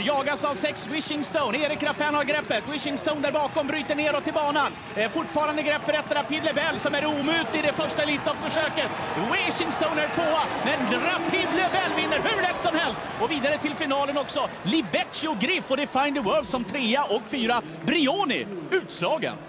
jagas av 6 Wishing Stone. Erik Raffin har greppet. Wishing Stone där bakom bryter neråt till banan. Fortfarande grepp för ett Rapid Lebel som är omut i det första elitloppsförsöket. Wishing Stone är tvåa, men Rapid Lebel vinner hur lätt som helst. Och vidare till finalen också. Libeccio Griff och Define the World som 3 och 4. Brioni utslagen.